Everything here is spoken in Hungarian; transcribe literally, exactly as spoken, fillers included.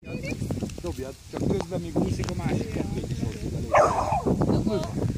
Dobjad, csak közben még úszik a másik kettőt is hozzá belőle.